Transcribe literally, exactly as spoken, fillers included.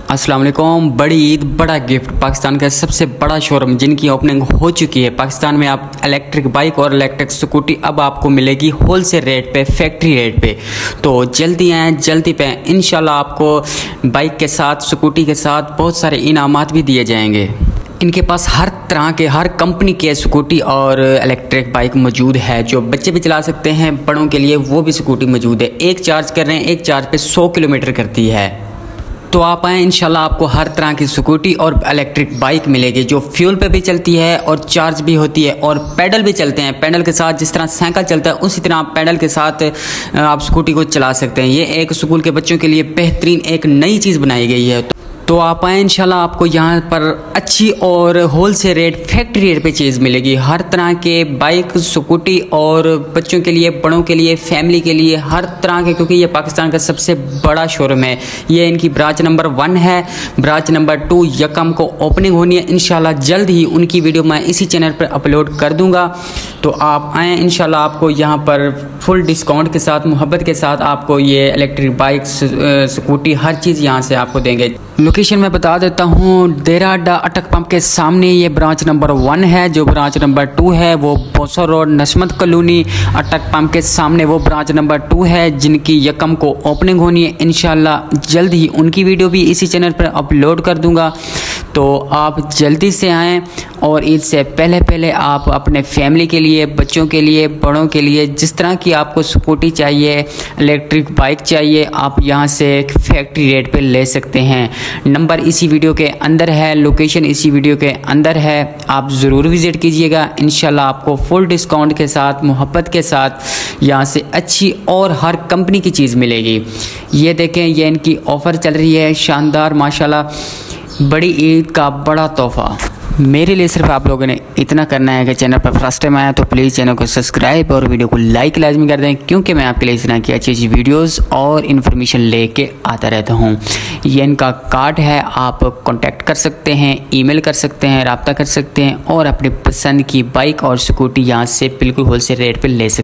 अस्सलाम वालेकुम। बड़ी ईद बड़ा गिफ्ट, पाकिस्तान का सबसे बड़ा शोरूम जिनकी ओपनिंग हो चुकी है। पाकिस्तान में आप इलेक्ट्रिक बाइक और इलेक्ट्रिक स्कूटी अब आपको मिलेगी होलसेल रेट पे, फैक्ट्री रेट पे। तो जल्दी आएँ, जल्दी पे इंशाल्लाह आपको बाइक के साथ, स्कूटी के साथ बहुत सारे इनामात भी दिए जाएंगे। इनके पास हर तरह के, हर कंपनी के स्कूटी और इलेक्ट्रिक बाइक मौजूद है, जो बच्चे भी चला सकते हैं, बड़ों के लिए वो भी स्कूटी मौजूद है। एक चार्ज कर रहे हैं, एक चार्ज पे सौ किलोमीटर करती है। तो आप आएँ, इंशाल्लाह आपको हर तरह की स्कूटी और इलेक्ट्रिक बाइक मिलेगी जो फ्यूल पे भी चलती है और चार्ज भी होती है और पैडल भी चलते हैं। पैडल के साथ जिस तरह साइकिल चलता है उसी तरह आप पैडल के साथ आप स्कूटी को चला सकते हैं। ये एक स्कूल के बच्चों के लिए बेहतरीन एक नई चीज़ बनाई गई है। तो आप आएँ, इंशाल्लाह आपको यहाँ पर अच्छी और होलसेल रेट, फैक्ट्री रेट पे चीज़ मिलेगी। हर तरह के बाइक, स्कूटी और बच्चों के लिए, बड़ों के लिए, फैमिली के लिए, हर तरह के, क्योंकि ये पाकिस्तान का सबसे बड़ा शोरूम है। ये इनकी ब्रांच नंबर वन है। ब्रांच नंबर टू यकम को ओपनिंग होनी है। इंशाल्लाह जल्द ही उनकी वीडियो मैं इसी चैनल पर अपलोड कर दूँगा। तो आप आएँ, इंशाल्लाह आपको यहाँ पर फुल डिस्काउंट के साथ, मोहब्बत के साथ आपको ये इलेक्ट्रिक बाइक, स्कूटी, हर चीज़ यहाँ से आपको देंगे। लोकेशन मैं बता देता हूँ, देरा अड्डा अटक पंप के सामने ये ब्रांच नंबर वन है। जो ब्रांच नंबर टू है वो बोसर रोड नस्मत कॉलोनी अटक पंप के सामने वो ब्रांच नंबर टू है, जिनकी यकम को ओपनिंग होनी है। इंशाल्लाह जल्द ही उनकी वीडियो भी इसी चैनल पर अपलोड कर दूंगा। तो आप जल्दी से आएँ और ईद से पहले पहले आप अपने फैमिली के लिए, बच्चों के लिए, बड़ों के लिए, जिस तरह की आपको स्कूटी चाहिए, इलेक्ट्रिक बाइक चाहिए, आप यहाँ से फैक्ट्री रेट पे ले सकते हैं। नंबर इसी वीडियो के अंदर है, लोकेशन इसी वीडियो के अंदर है। आप ज़रूर विज़िट कीजिएगा। इंशाल्लाह आपको फुल डिस्काउंट के साथ, मोहब्बत के साथ यहाँ से अच्छी और हर कंपनी की चीज़ मिलेगी। ये देखें, ये इनकी ऑफ़र चल रही है, शानदार माशाल्लाह, बड़ी ईद का बड़ा तोहफ़ा। मेरे लिए सिर्फ आप लोगों ने इतना करना है कि चैनल पर फर्स्ट टाइम आया तो प्लीज़ चैनल को सब्सक्राइब और वीडियो को लाइक लाजमी कर दें, क्योंकि मैं आपके लिए इस तरह की अच्छी अच्छी वीडियोस और इन्फॉर्मेशन लेके आता रहता हूँ। ये इनका कार्ड है, आप कांटेक्ट कर सकते हैं, ईमेल कर सकते हैं, रब्ता कर सकते हैं और अपनी पसंद की बाइक और स्कूटी यहाँ से बिल्कुल होलसेल रेट पर ले सकते हैं।